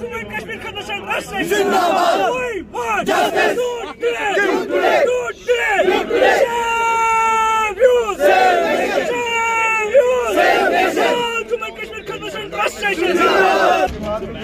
Jammu and Kashmir Khadmatan Rastra Zindabad. We want justice. Do today. Save you. Jammu and Kashmir Khadmatan Rastra Zindabad.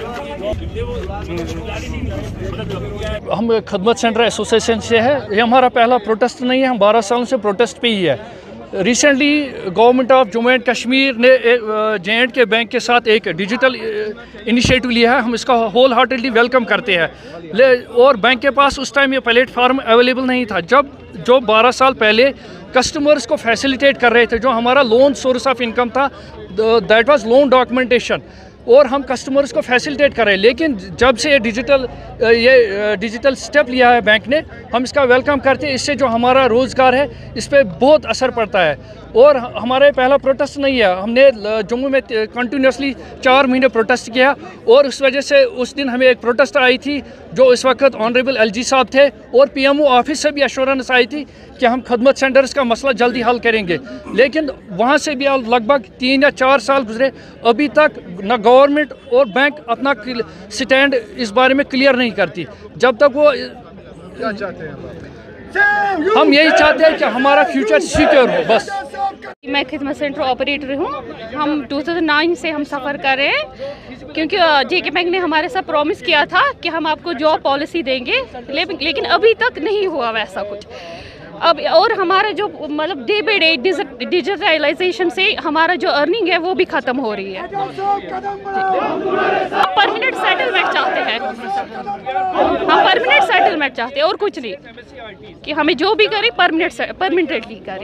हम खदमत centre association से है। ये हमारा पहला protest नहीं है, हम 12 सालों से प्रोटेस्ट पे ही है। Recently government of Jammu and Kashmir ने J&K बैंक के साथ एक डिजिटल इनिशिएटिव लिया है, हम इसका होल हार्टेडली वेलकम करते हैं। और बैंक के पास उस टाइम ये प्लेटफार्म अवेलेबल नहीं था, जो 12 साल पहले कस्टमर्स को फैसिलिटेट कर रहे थे। जो हमारा लोन सोर्स ऑफ इनकम था, दैट वाज लोन डॉक्यूमेंटेशन, और हम कस्टमर्स को फैसिलिटेट कर रहे हैं। लेकिन जब से ये डिजिटल स्टेप लिया है बैंक ने, हम इसका वेलकम करते हैं। इससे जो हमारा रोज़गार है इस पर बहुत असर पड़ता है। और हमारे पहला प्रोटेस्ट नहीं है, हमने जम्मू में कंटिन्यूसली 4 महीने प्रोटेस्ट किया। और उस वजह से उस दिन हमें एक प्रोटेस्ट आई थी, जो इस वक्त ऑनरेबल LG साहब थे, और PMO ऑफिस से भी एश्योरेंस आई थी कि हम खदमत सेंटर्स का मसला जल्दी हल करेंगे। लेकिन वहाँ से भी लगभग 3 या 4 साल गुजरे, अभी तक न गवर्नमेंट और बैंक अपना स्टैंड इस बारे में क्लियर नहीं करती। जब तक वो क्या चाहते हैं हम यही चाहते हैं कि हमारा फ्यूचर सिक्योर हो बस। मैं खिदमत सेंटर ऑपरेटर हूँ। हम 2009 से हम सफ़र कर रहे हैं, क्योंकि JK बैंक ने हमारे साथ प्रॉमिस किया था कि हम आपको जॉब पॉलिसी देंगे, लेकिन अभी तक नहीं हुआ वैसा कुछ। अब और हमारा जो मतलब डे बाई डे डिजिटलाइजेशन से हमारा जो अर्निंग है वो भी ख़त्म हो रही है। हम परमानेंट सेटलमेंट चाहते हैं, हम परमानेंट सेटलमेंट चाहते हैं और कुछ नहीं, कि हमें जो भी करें परमानेंटली करें।